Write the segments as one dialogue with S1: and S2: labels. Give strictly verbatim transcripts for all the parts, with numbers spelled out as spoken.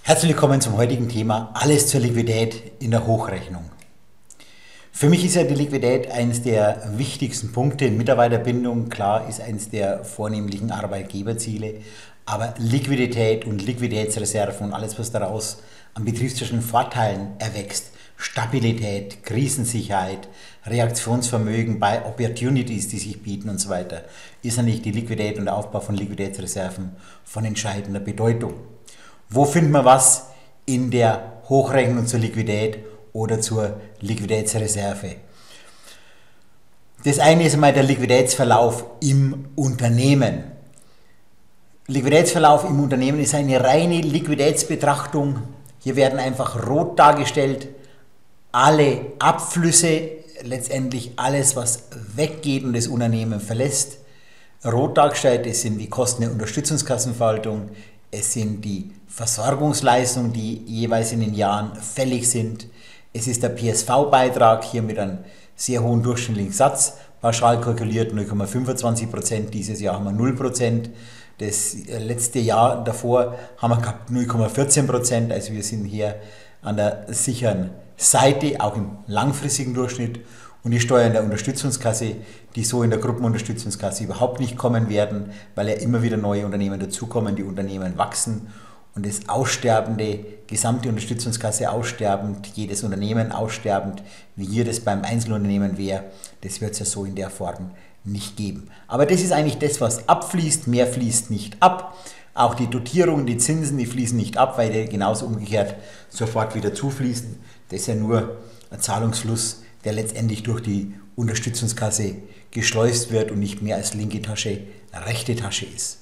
S1: Herzlich willkommen zum heutigen Thema Alles zur Liquidität in der Hochrechnung. Für mich ist ja die Liquidität eines der wichtigsten Punkte in Mitarbeiterbindung. Klar ist eines der vornehmlichen Arbeitgeberziele, aber Liquidität und Liquiditätsreserven und alles, was daraus an betriebswirtschaftlichen Vorteilen erwächst, Stabilität, Krisensicherheit, Reaktionsvermögen bei Opportunities, die sich bieten und so weiter, ist natürlich die Liquidität und der Aufbau von Liquiditätsreserven von entscheidender Bedeutung. Wo findet man was in der Hochrechnung zur Liquidität oder zur Liquiditätsreserve? Das eine ist einmal der Liquiditätsverlauf im Unternehmen. Liquiditätsverlauf im Unternehmen ist eine reine Liquiditätsbetrachtung. Hier werden einfach rot dargestellt alle Abflüsse, letztendlich alles, was weggeht und das Unternehmen verlässt. Rot dargestellt, es sind die Kosten der Unterstützungskassenverwaltung, es sind die Versorgungsleistungen, die jeweils in den Jahren fällig sind. Es ist der P S V-Beitrag, hier mit einem sehr hohen durchschnittlichen Satz, pauschal kalkuliert null Komma fünfundzwanzig Prozent, dieses Jahr haben wir null Prozent. Das letzte Jahr davor haben wir gehabt null Komma vierzehn Prozent, also wir sind hier an der sicheren Seite, auch im langfristigen Durchschnitt. Und die Steuern der Unterstützungskasse, die so in der Gruppenunterstützungskasse überhaupt nicht kommen werden, weil ja immer wieder neue Unternehmen dazukommen, die Unternehmen wachsen und das aussterbende, gesamte Unterstützungskasse aussterbend, jedes Unternehmen aussterbend, wie hier das beim Einzelunternehmen wäre, das wird es ja so in der Form nicht geben. Aber das ist eigentlich das, was abfließt, mehr fließt nicht ab. Auch die Dotierungen, die Zinsen, die fließen nicht ab, weil die genauso umgekehrt sofort wieder zufließen. Das ist ja nur ein Zahlungsfluss, der letztendlich durch die Unterstützungskasse geschleust wird und nicht mehr als linke Tasche, rechte Tasche ist.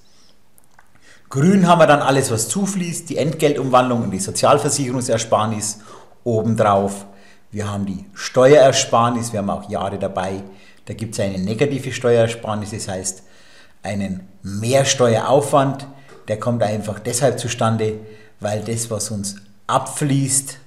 S1: Grün haben wir dann alles, was zufließt, die Entgeltumwandlung und die Sozialversicherungsersparnis obendrauf. Wir haben die Steuerersparnis, wir haben auch Jahre dabei, da gibt es eine negative Steuerersparnis, das heißt einen Mehrsteueraufwand, der kommt einfach deshalb zustande, weil das, was uns abfließt,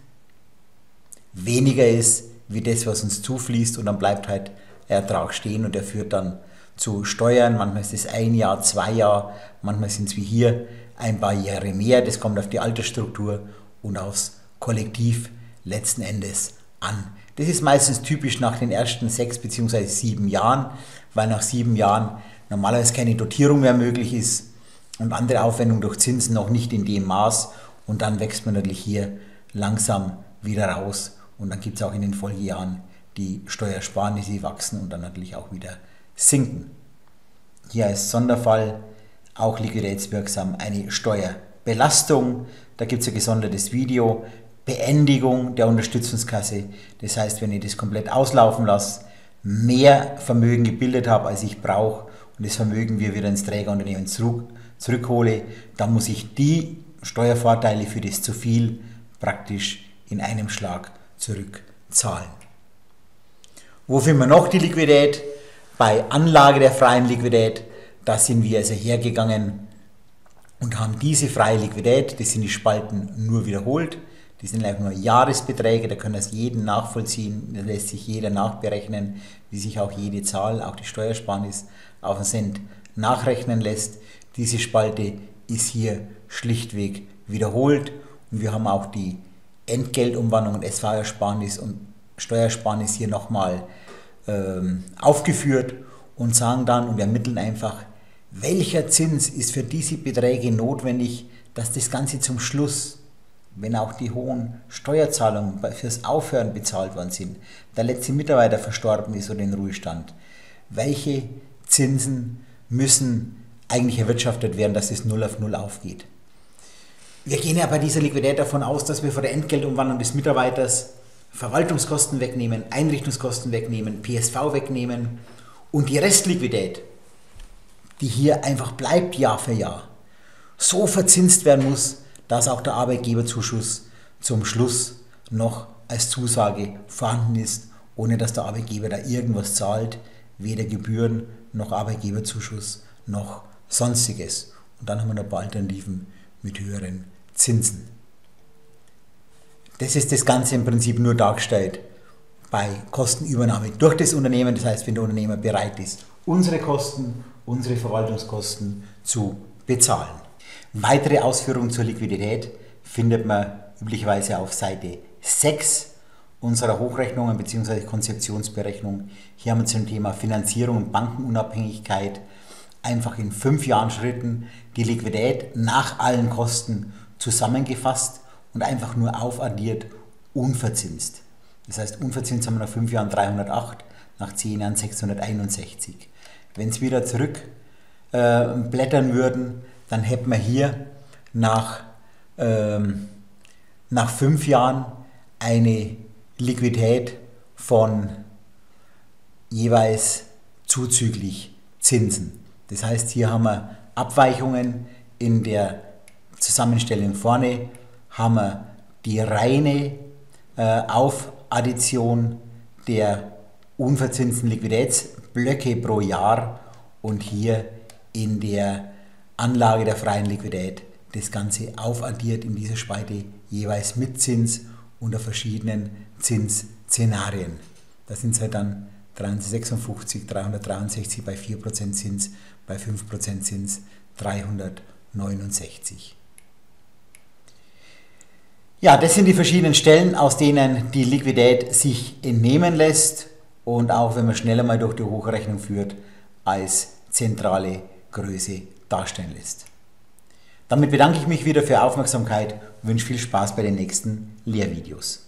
S1: weniger ist, wie das, was uns zufließt, und dann bleibt halt Ertrag stehen und der führt dann zu Steuern. Manchmal ist es ein Jahr, zwei Jahre, manchmal sind es wie hier ein paar Jahre mehr. Das kommt auf die Altersstruktur und aufs Kollektiv letzten Endes an. Das ist meistens typisch nach den ersten sechs bzw. sieben Jahren, weil nach sieben Jahren normalerweise keine Dotierung mehr möglich ist und andere Aufwendungen durch Zinsen noch nicht in dem Maß, und dann wächst man natürlich hier langsam wieder raus. Und dann gibt es auch in den Folgejahren die Steuersparnisse, die wachsen und dann natürlich auch wieder sinken. Hier als Sonderfall auch liquiditätswirksam eine Steuerbelastung. Da gibt es ein gesondertes Video. Beendigung der Unterstützungskasse. Das heißt, wenn ich das komplett auslaufen lasse, mehr Vermögen gebildet habe, als ich brauche, und das Vermögen wir wieder ins Trägerunternehmen zurück, zurückhole, dann muss ich die Steuervorteile für das zu viel praktisch in einem Schlag zurückzahlen. Wo finden wir noch die Liquidität? Bei Anlage der freien Liquidität, da sind wir also hergegangen und haben diese freie Liquidität, das sind die Spalten nur wiederholt, die sind einfach nur Jahresbeträge, da kann das jeden nachvollziehen, da lässt sich jeder nachberechnen, wie sich auch jede Zahl, auch die Steuersparnis auf den Cent nachrechnen lässt. Diese Spalte ist hier schlichtweg wiederholt und wir haben auch die Entgeltumwandlung und S V-Ersparnis und Steuersparnis hier nochmal ähm, aufgeführt und sagen dann und ermitteln einfach, welcher Zins ist für diese Beträge notwendig, dass das Ganze zum Schluss, wenn auch die hohen Steuerzahlungen fürs Aufhören bezahlt worden sind, der letzte Mitarbeiter verstorben ist oder in Ruhestand, welche Zinsen müssen eigentlich erwirtschaftet werden, dass es null auf null aufgeht. Wir gehen ja bei dieser Liquidität davon aus, dass wir vor der Entgeltumwandlung des Mitarbeiters Verwaltungskosten wegnehmen, Einrichtungskosten wegnehmen, P S V wegnehmen und die Restliquidität, die hier einfach bleibt Jahr für Jahr, so verzinst werden muss, dass auch der Arbeitgeberzuschuss zum Schluss noch als Zusage vorhanden ist, ohne dass der Arbeitgeber da irgendwas zahlt, weder Gebühren noch Arbeitgeberzuschuss noch Sonstiges. Und dann haben wir noch ein paar Alternativen mit höheren Zinsen. Das ist das Ganze im Prinzip nur dargestellt bei Kostenübernahme durch das Unternehmen, das heißt, wenn der Unternehmer bereit ist, unsere Kosten, unsere Verwaltungskosten zu bezahlen. Weitere Ausführungen zur Liquidität findet man üblicherweise auf Seite sechs unserer Hochrechnungen bzw. Konzeptionsberechnung. Hier haben wir zum Thema Finanzierung und Bankenunabhängigkeit einfach in fünf Jahren Schritten die Liquidität nach allen Kosten zusammengefasst und einfach nur aufaddiert, unverzinst. Das heißt, unverzinst haben wir nach fünf Jahren dreihundertacht, nach zehn Jahren sechshunderteinundsechzig. Wenn es wieder zurück äh, blättern würden, dann hätten wir hier nach, ähm, nach fünf Jahren eine Liquidität von jeweils zuzüglich Zinsen. Das heißt, hier haben wir Abweichungen in der Zusammenstellung vorne, haben wir die reine äh, Aufaddition der unverzinsten Liquiditätsblöcke pro Jahr und hier in der Anlage der freien Liquidität das Ganze aufaddiert in dieser Spalte jeweils mit Zins unter verschiedenen Zinsszenarien. Da sind es halt dann dreihundertsechsundfünfzig, dreihundertdreiundsechzig bei vier Prozent Zins, bei fünf Prozent Zins dreihundertneunundsechzig. Ja, das sind die verschiedenen Stellen, aus denen die Liquidität sich entnehmen lässt und auch, wenn man schneller mal durch die Hochrechnung führt, als zentrale Größe darstellen lässt. Damit bedanke ich mich wieder für Ihre Aufmerksamkeit und wünsche viel Spaß bei den nächsten Lehrvideos.